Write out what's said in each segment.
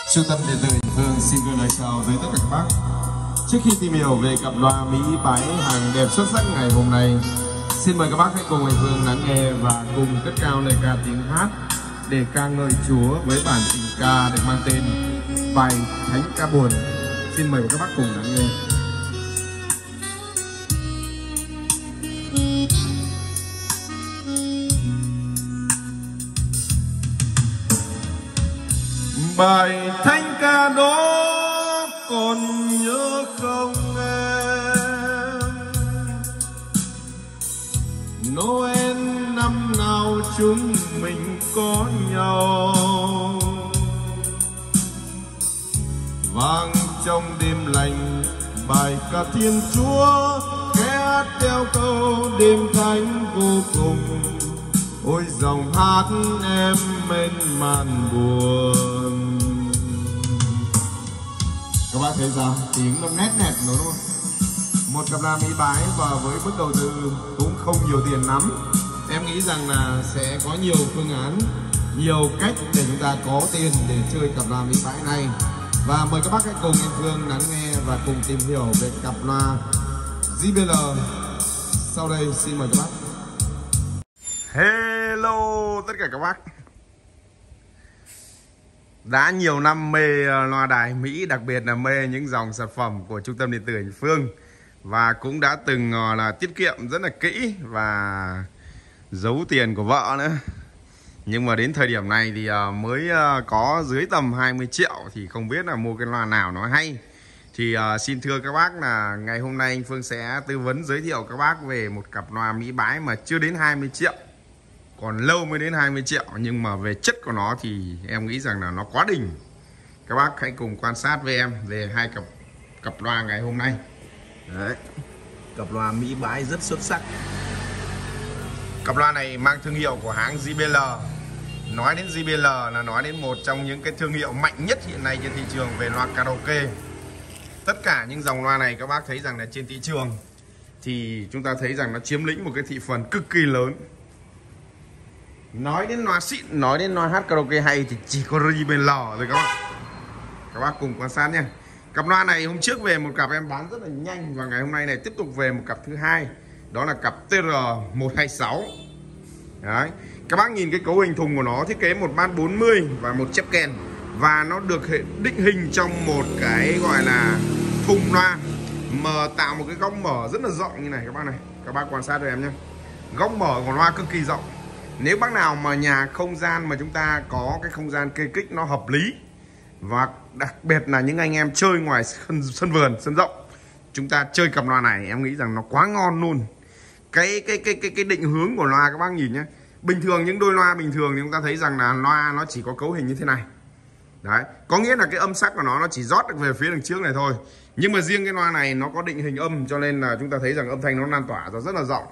Trung tâm điện tử Hình Phương xin gửi lời chào tới tất cả các bác. Trước khi tìm hiểu về cặp loa Mỹ Bái hàng đẹp xuất sắc ngày hôm nay, xin mời các bác hãy cùng Hình Phương lắng nghe và cùng cất cao lời ca tiếng hát để ca ngợi Chúa với bản tình ca được mang tên Bài Thánh Ca Buồn. Xin mời các bác cùng lắng nghe. Bài thánh ca đó còn nhớ không em? Noel năm nào chúng mình có nhau, vang trong đêm lạnh bài ca Thiên Chúa, khẽ hát theo câu đêm thánh vô cùng. Ôi dòng hát em mênh man buồn. Các bác thấy sao? Tiếng nó nét nẹt nó đúng không? Một cặp loa Mỹ Bái và với mức đầu tư cũng không nhiều tiền lắm. Em nghĩ rằng là sẽ có nhiều phương án, nhiều cách để chúng ta có tiền để chơi cặp loa Mỹ Bái này. Và mời các bác hãy cùng Yên Phương lắng nghe và cùng tìm hiểu về cặp loa JBL. Sau đây xin mời các bác. Hello tất cả các bác. Đã nhiều năm mê loa đài Mỹ, đặc biệt là mê những dòng sản phẩm của Trung tâm điện tử Hình Phương, và cũng đã từng là tiết kiệm rất là kỹ và giấu tiền của vợ nữa. Nhưng mà đến thời điểm này thì mới có dưới tầm 20 triệu thì không biết là mua cái loa nào nó hay. Thì xin thưa các bác là ngày hôm nay anh Phương sẽ tư vấn giới thiệu các bác về một cặp loa Mỹ Bái mà chưa đến 20 triệu. Còn lâu mới đến 20 triệu, nhưng mà về chất của nó thì em nghĩ rằng là nó quá đỉnh. Các bác hãy cùng quan sát với em về hai cặp loa ngày hôm nay. Đấy, cặp loa Mỹ Bái rất xuất sắc. Cặp loa này mang thương hiệu của hãng JBL. Nói đến JBL là nói đến một trong những cái thương hiệu mạnh nhất hiện nay trên thị trường về loa karaoke. Tất cả những dòng loa này các bác thấy rằng là trên thị trường thì chúng ta thấy rằng nó chiếm lĩnh một cái thị phần cực kỳ lớn. Nói đến loa xịn, nói đến loa hát karaoke hay thì chỉ có JBL thôi các bác. Các bác cùng quan sát nha. Cặp loa này hôm trước về một cặp em bán rất là nhanh, và ngày hôm nay này tiếp tục về một cặp thứ hai, đó là cặp TR126. Đấy, các bác nhìn cái cấu hình thùng của nó thiết kế một bát 40 và một chép kèn, và nó được định hình trong một cái gọi là thùng loa mà tạo một cái góc mở rất là rộng như này các bác này. Các bác quan sát cho em nhé. Góc mở của loa cực kỳ rộng. Nếu bác nào mà nhà không gian mà chúng ta có cái không gian kê kích nó hợp lý, và đặc biệt là những anh em chơi ngoài sân vườn, sân rộng, chúng ta chơi cặp loa này em nghĩ rằng nó quá ngon luôn. Cái định hướng của loa các bác nhìn nhé. Bình thường những đôi loa bình thường thì chúng ta thấy rằng là loa nó chỉ có cấu hình như thế này. Đấy, có nghĩa là cái âm sắc của nó chỉ rót được về phía đằng trước này thôi. Nhưng mà riêng cái loa này nó có định hình âm, cho nên là chúng ta thấy rằng âm thanh nó lan tỏa ra rất là rộng.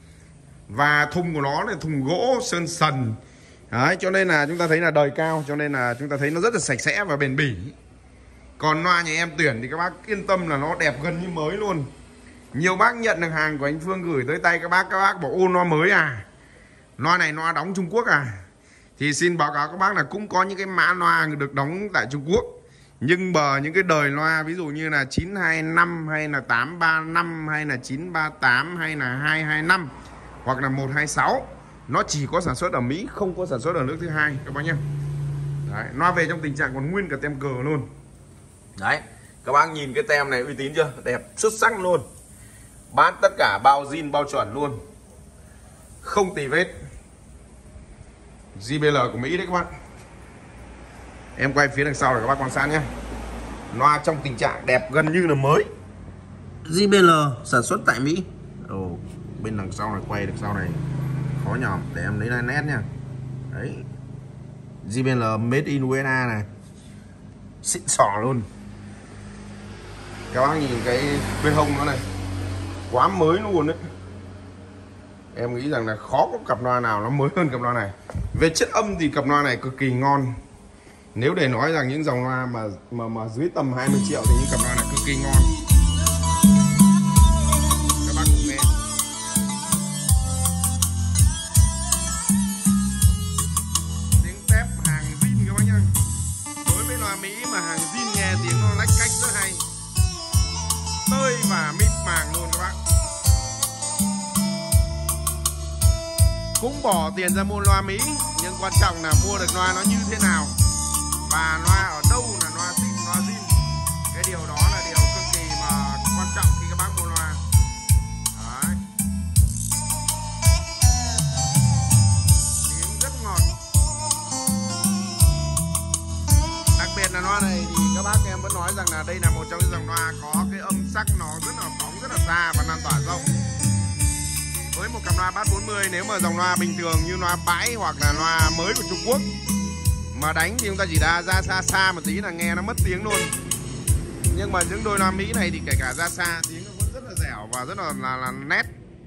Và thùng của nó là thùng gỗ sơn sần. Đấy, cho nên là chúng ta thấy là đời cao, cho nên là chúng ta thấy nó rất là sạch sẽ và bền bỉ. Còn loa nhà em tuyển thì các bác yên tâm là nó đẹp gần như mới luôn. Nhiều bác nhận được hàng của anh Phương gửi tới tay các bác bảo ô loa mới à, loa này loa đóng Trung Quốc à. Thì xin báo cáo các bác là cũng có những cái mã loa được đóng tại Trung Quốc, nhưng mà những cái đời loa ví dụ như là 925 hay là 835 hay là 938 hay là 225 hoặc là 126, nó chỉ có sản xuất ở Mỹ, không có sản xuất ở nước thứ hai các bác nhé. Đấy, loa về trong tình trạng còn nguyên cả tem cờ luôn. Đấy, các bác nhìn cái tem này uy tín chưa, đẹp xuất sắc luôn. Bán tất cả bao zin bao chuẩn luôn, không tì vết. JBL của Mỹ đấy các bác. Em quay phía đằng sau để các bác quan sát nhé. Loa trong tình trạng đẹp gần như là mới. JBL sản xuất tại Mỹ. Ồ, bên đằng sau này, quay đằng sau này khó nhòm, để em lấy nét nha. Đấy, JBL made in USA này, xịn sò luôn. Các bác nhìn cái bên hông nó này, quá mới luôn đấy. Em nghĩ rằng là khó có cặp loa nào nó mới hơn cặp loa này. Về chất âm thì cặp loa này cực kỳ ngon. Nếu để nói rằng những dòng loa mà dưới tầm 20 triệu thì những cặp loa này cực kỳ ngon. Các bác cùng nghe. Tiếng tép hàng zin các bác nhá. Đối với loa loa Mỹ mà hàng zin nghe tiếng nó lách cách rất hay, tơi và mịn màng luôn các bác. Cũng bỏ tiền ra mua loa Mỹ, nhưng quan trọng là mua được loa nó như thế nào và loa ở đâu là loa xịn, loa zin. Cái điều đó là điều cực kỳ mà quan trọng khi các bác mua loa. Đấy. Tiếng rất ngọt. Đặc biệt là loa này thì các bác em vẫn nói rằng là đây là một trong những dòng loa có cái âm sắc nó rất là phóng, rất là xa và lan tỏa rộng. Với một cặp loa Bass 40, nếu mà dòng loa bình thường như loa bãi hoặc là loa mới của Trung Quốc mà đánh thì chúng ta chỉ ra xa xa một tí là nghe nó mất tiếng luôn. Nhưng mà những đôi loa Mỹ này thì kể cả ra xa tiếng nó vẫn rất là dẻo và rất là nét.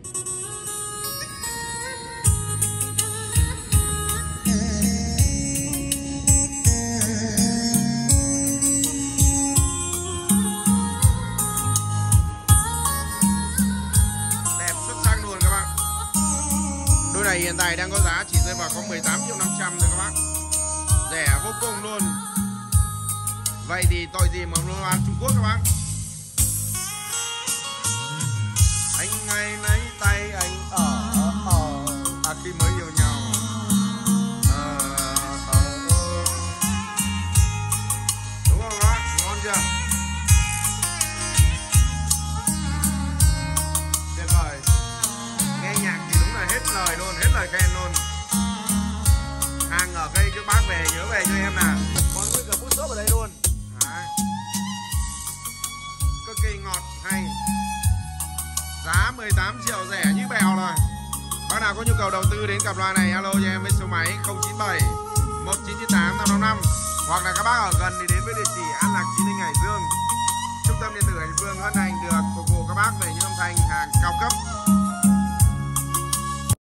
Đẹp xuất sắc luôn các bác. Đôi này hiện tại đang có giá chỉ rơi vào có 18.500.000 thôi các bác. Rẻ vô cùng luôn. Vậy thì tội gì mà loa Trung Quốc các bác. Anh ngày lấy tay anh khi mới yêu nhau. Đúng không các bác? Ngon chưa? Tuyệt vời. Nghe nhạc thì đúng là hết lời luôn, hết lời khen luôn. Hàng ở cây các bác về nhớ về cho em nào. Còn nguyên cả bút xốp ở đây luôn. Đấy. Cực kỳ ngọt, hay. Giá 18 triệu rẻ như bèo rồi. Bác nào có nhu cầu đầu tư đến cặp loa này alo cho em với số máy 097 1998 555. Hoặc là các bác ở gần thì đến với địa chỉ An Lạc Chí Linh Hải Dương. Trung tâm điện tử Hải Dương hân hạnh được phục vụ các bác về những âm thanh hàng cao cấp.